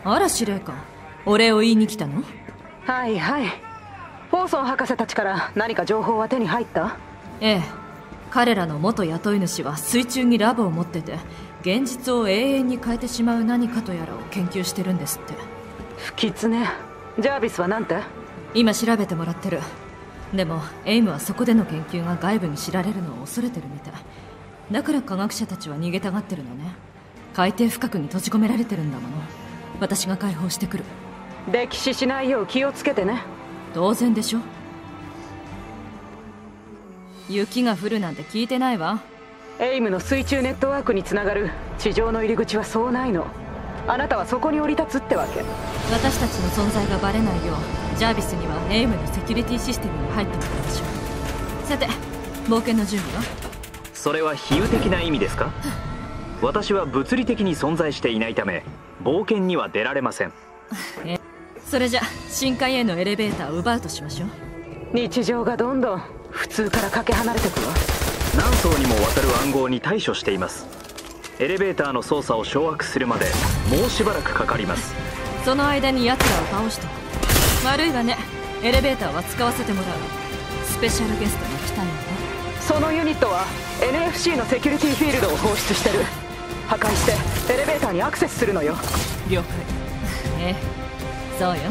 あら司令官、お礼を言いに来たの？ はいはい。フォーソン博士たちから何か情報は手に入った？ ええ、彼らの元雇い主は水中にラボを持ってて、現実を永遠に変えてしまう何かとやらを研究してるんですって。 不吉ね。ジャービスはなんて？ 今調べてもらってる。でもエイムはそこでの研究が外部に知られるのを恐れてるみたいだから、科学者たちは逃げたがってるのね。海底深くに閉じ込められてるんだもの。私が解放してくる。 溺死しないよう気をつけてね。 当然でしょ。雪が降るなんて聞いてないわ。 エイムの水中ネットワークにつながる地上の入り口はそうないの。あなたはそこに降り立つってわけ。 私たちの存在がバレないよう、ジャービスにはエイムのセキュリティシステムに入ってもらいましょう。さて、冒険の準備は？ それは比喩的な意味ですか？私は物理的に存在していないため冒険には出られません。 それじゃ深海へのエレベーターを奪うとしましょう。 日常がどんどん普通からかけ離れてくわ。 何層にもわたる暗号に対処しています。エレベーターの操作を掌握するまでもうしばらくかかります。 その間に奴らを倒しておく。悪いわね、エレベーターは使わせてもらう。スペシャルゲストが来たよね。 そのユニットは NFC のセキュリティフィールドを放出してる。破壊してエレベーターにアクセスするのよ。 了解。ええ、そうよ。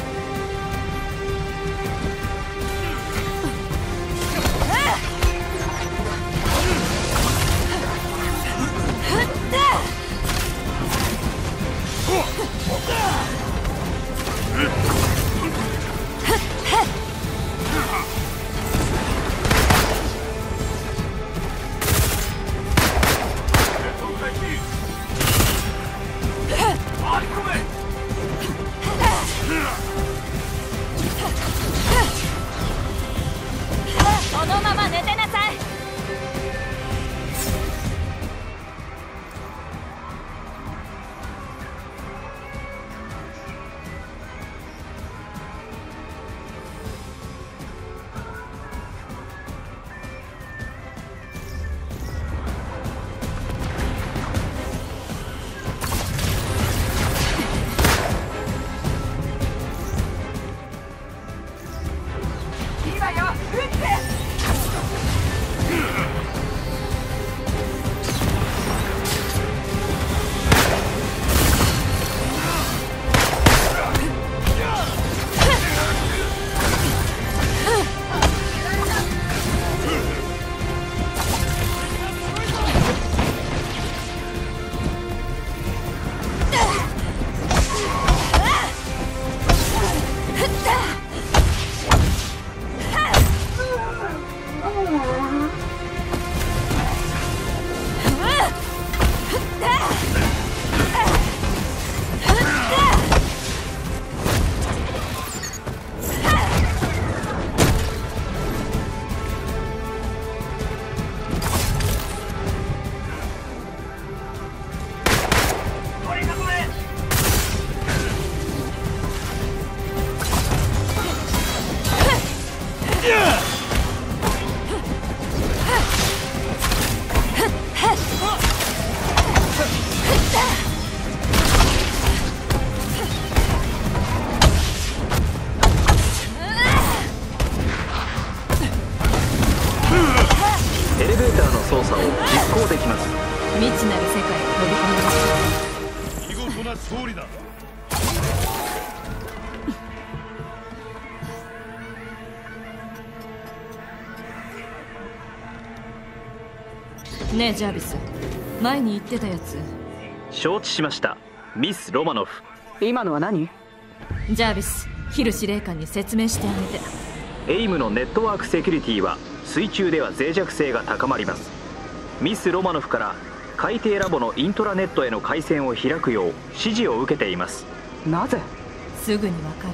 そのまま寝てなさい。 エレベーターの操作を実行できます。 未知なる世界に飛び込みましょう。 見事な勝利だ。 ねえジャービス、前に言ってたやつ。 承知しました、ミス・ロマノフ。 今のは何？ ジャービス、ヒル司令官に説明してあげて。 エイムのネットワークセキュリティは水中では脆弱性が高まります。ミス・ロマノフから海底ラボのイントラネットへの回線を開くよう指示を受けています。 なぜ？ すぐにわか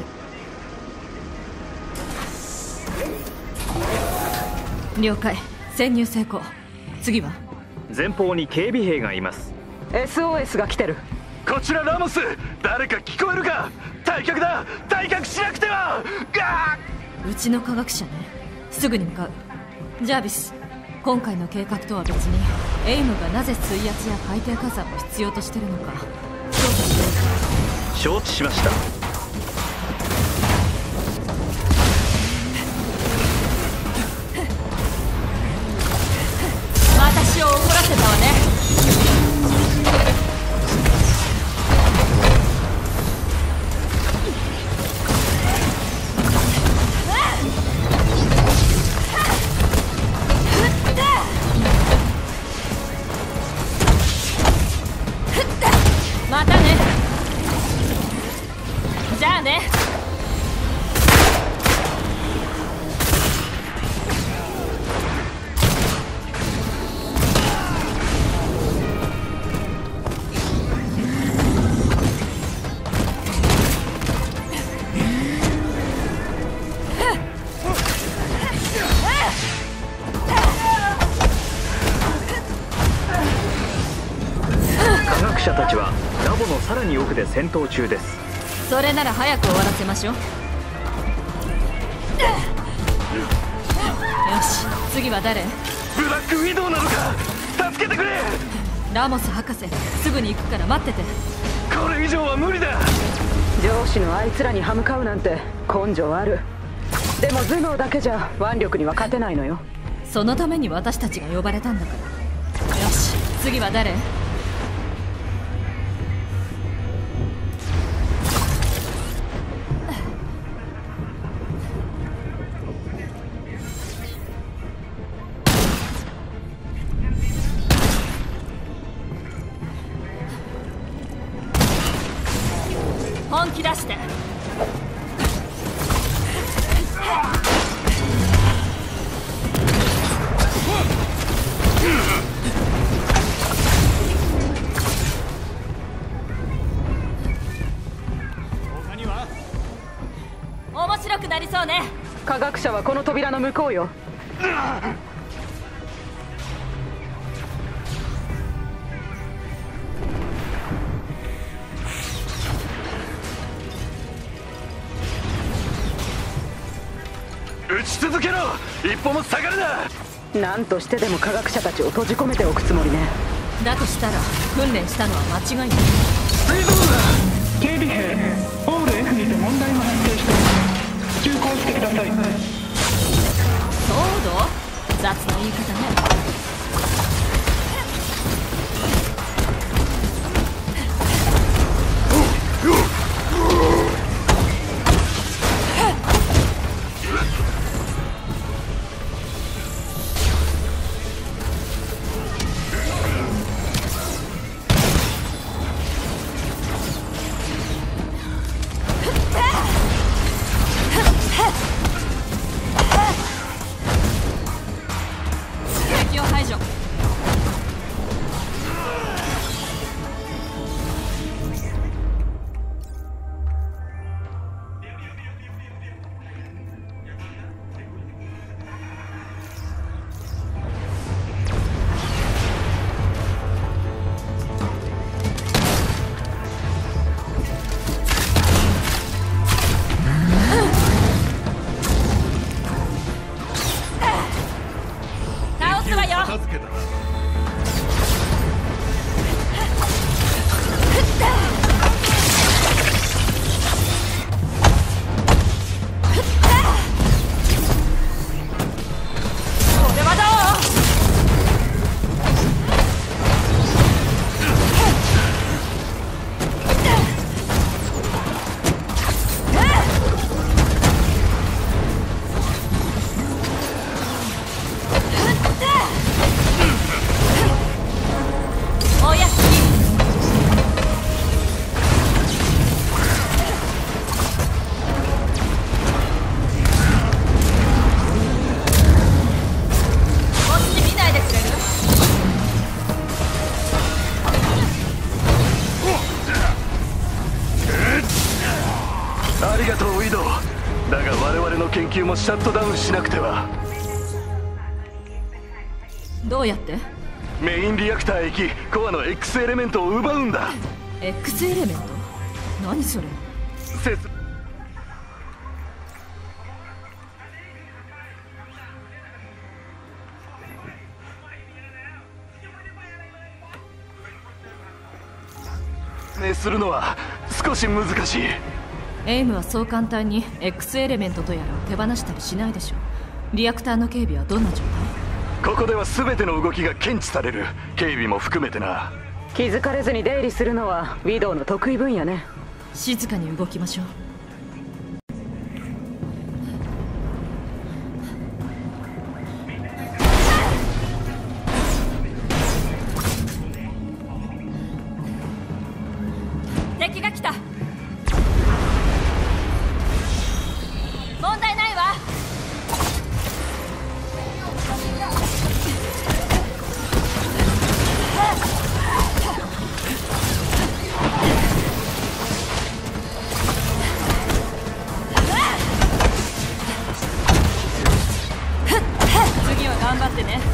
る。了解、潜入成功。次は？ 前方に警備兵がいます。 SOS が来てる。 こちらラモス、誰か聞こえるか？退却だ、退却しなくては。 うちの科学者ね、すぐに向かう。ジャービス、今回の計画とは別にエイムがなぜ水圧や海底火山を必要としてるのか調査しよう。 承知しました。 私を怒らせたわね。またね。じゃあね。 科学者たちはラボのさらに奥で戦闘中です。 それなら早く終わらせましょう。よし、次は誰？ ブラックウィドウなのか。助けてくれ。 ラモス博士、すぐに行くから待ってて。 これ以上は無理だ。 上司のあいつらに歯向かうなんて根性ある。でも頭脳だけじゃ腕力には勝てないのよ。 そのために私たちが呼ばれたんだから。よし、次は誰？本気出して。面白くなりそうね。 科学者はこの扉の向こうよ。 撃ち続けろ。一歩も下がるな。 何としてでも科学者たちを閉じ込めておくつもりね。 だとしたら訓練したのは間違いない。 警備兵ホール F にて問題が発生しています。急行してください。 そうだ、雑な言い方ね。敵を排除。倒すわよ。これはどう？おやすみ。こっち見ないでくれる？ ありがとうウィドウ。だが我々の研究もシャットダウンしなくては。 どうやって？ メインリアクターへ行きコアの X エレメントを奪うんだ。 X エレメント？何それ？ 説明するのは少し難しい。 エイムはそう簡単に X エレメントとやらを手放したりしないでしょ。リアクターの警備はどんな状態？ ここでは全ての動きが検知される。警備も含めてな。 気づかれずに出入りするのはウィドウの得意分野ね。 静かに動きましょう。敵が来た。問題ないわ。次は頑張ってね。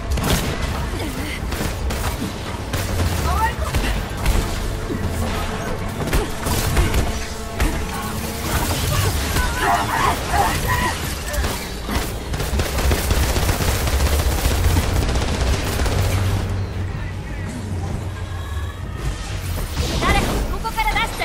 誰かここから出して。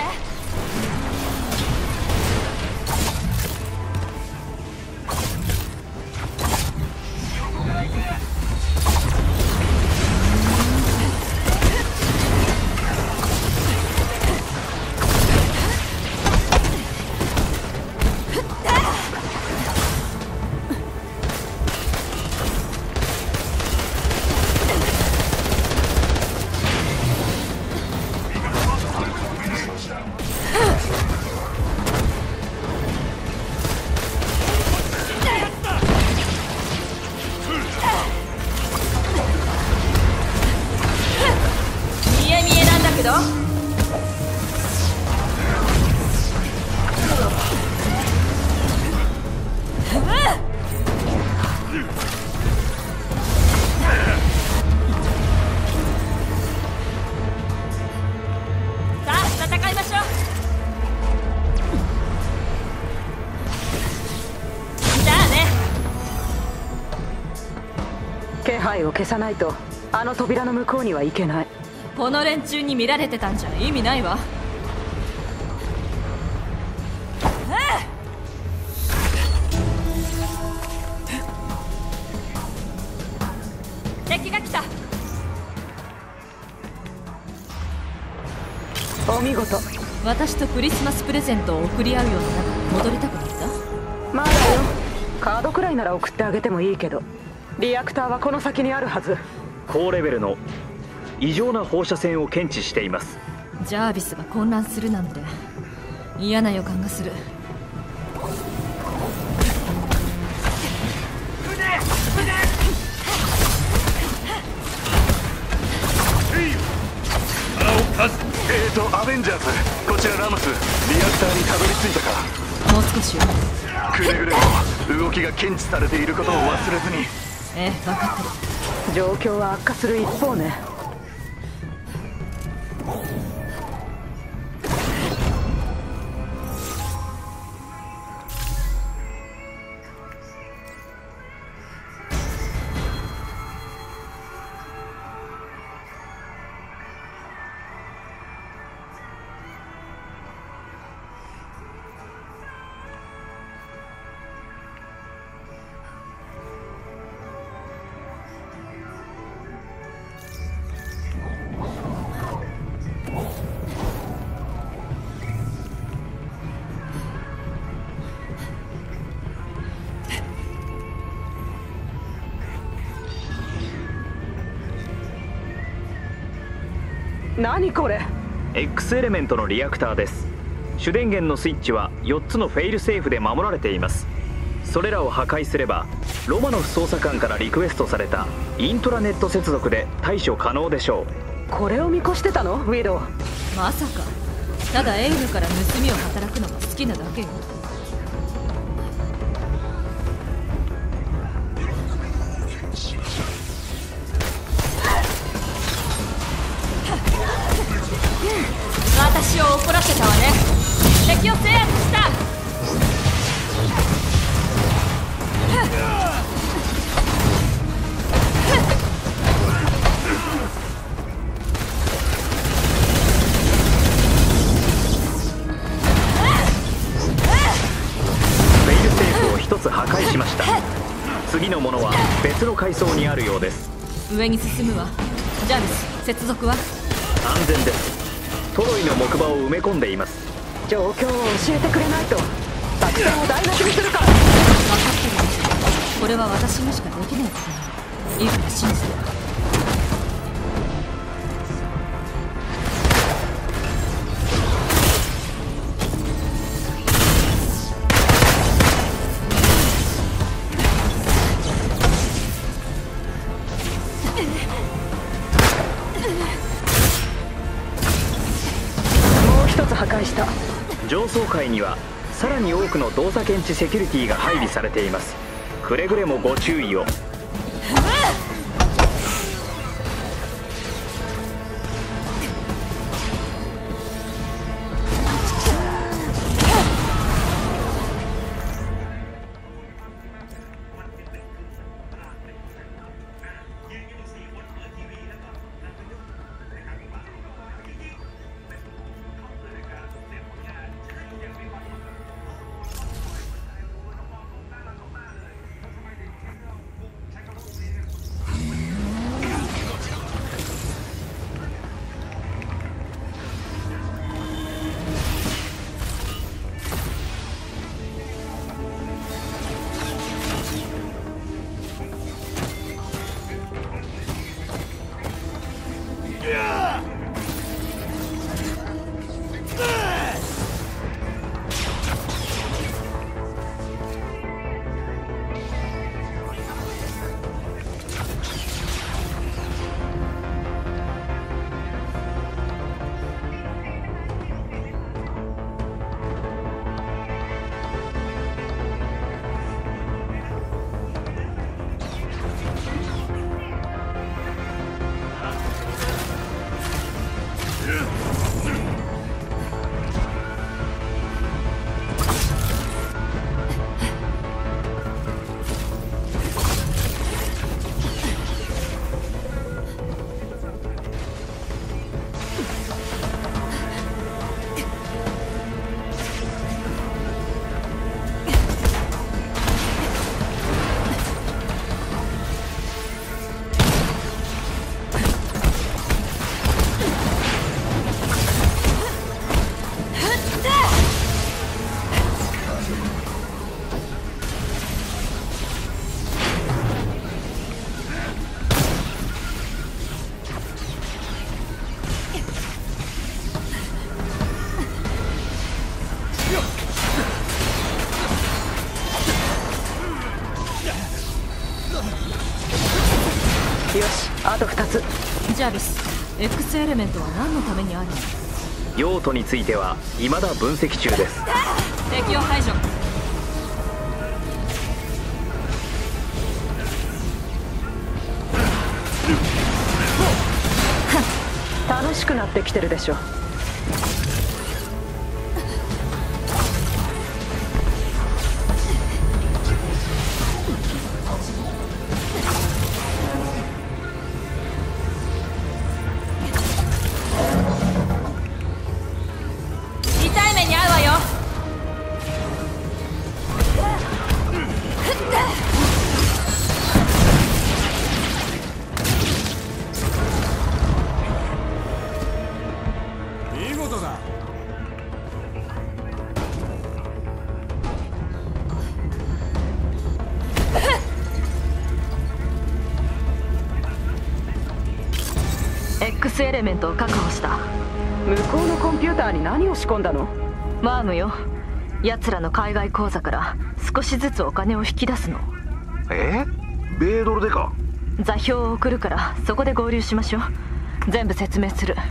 見え見えなんだけど。さあ戦いましょう。じゃあね。 気配を消さないとあの扉の向こうには行けない。 この連中に見られてたんじゃ意味ないわ。敵が来た。 お見事。 私とクリスマスプレゼントを贈り合うような中に戻りたくなった？ まだよ。カードくらいなら送ってあげてもいいけど、リアクターはこの先にあるはず。 高レベルの異常な放射線を検知しています。 ジャービスが混乱するなんて嫌な予感がする。 アベンジャーズ、こちらラムス。リアクターにたどり着いたか？ もう少しよ。 くれぐれも動きが検知されていることを忘れずに。 ええ、分かってる。 状況は悪化する一方ね。何これ？ X エレメントのリアクターです。主電源のスイッチは4つのフェイルセーフで守られています。それらを破壊すればロマノフ捜査官からリクエストされたイントラネット接続で対処可能でしょう。 これを見越してたの？ウィドウ。 まさか。ただエイムから盗みを働くのが好きなだけよ。私を怒らせたわね。敵を制圧した。 階層にあるようです。 上に進むわ。ジャビス、接続は？ 安全です。トロイの木馬を埋め込んでいます。 状況を教えてくれないと作戦を台無しにするから。 分かってるね。これは私にしかできないことなの。いいから信じて。 上層階にはさらに多くの動作検知セキュリティが配備されています。くれぐれもご注意を。 よし、あと2つ。 ジャビス、 X エレメントは何のためにあるの？ 用途については未だ分析中です。 敵を排除。 楽しくなってきてるでしょ。X エレメントを確保した。向こうのコンピューターに何を仕込んだの？ マームよ。奴らの海外口座から少しずつお金を引き出すの。 米ドルでか？ 座標を送るからそこで合流しましょう。全部説明する。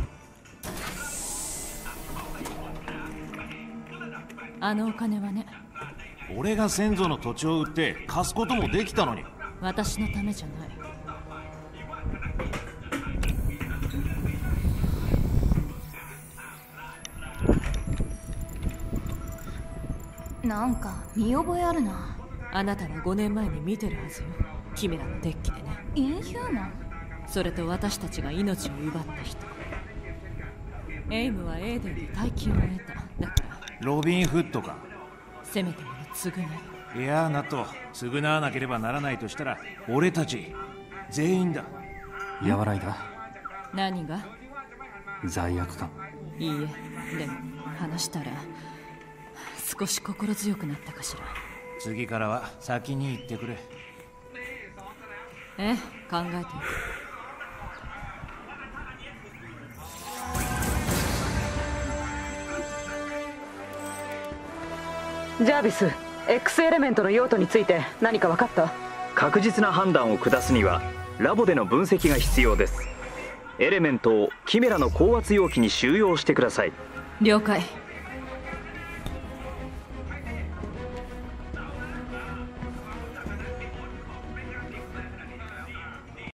あのお金はね、 俺が先祖の土地を売って貸すこともできたのに。 私のためじゃない。 なんか見覚えあるな。 あなたは5年前に見てるはずよ。キメラのデッキでね。 インヒューマン？ それと私たちが命を奪った人。エイムはエーデンで大金を得た。だからロビンフッドか。 せめてもの償い。 いやナット、償わなければならないとしたら俺たち全員だ。 和らいだ。 何が？ 罪悪感。 いいえ、でも話したら少し心強くなったかしら。 次からは先に言ってくれ。 ええ、考えていく。 ジャービス、 X エレメントの用途について何か分かった？ 確実な判断を下すにはラボでの分析が必要です。エレメントをキメラの高圧容器に収容してください。 了解。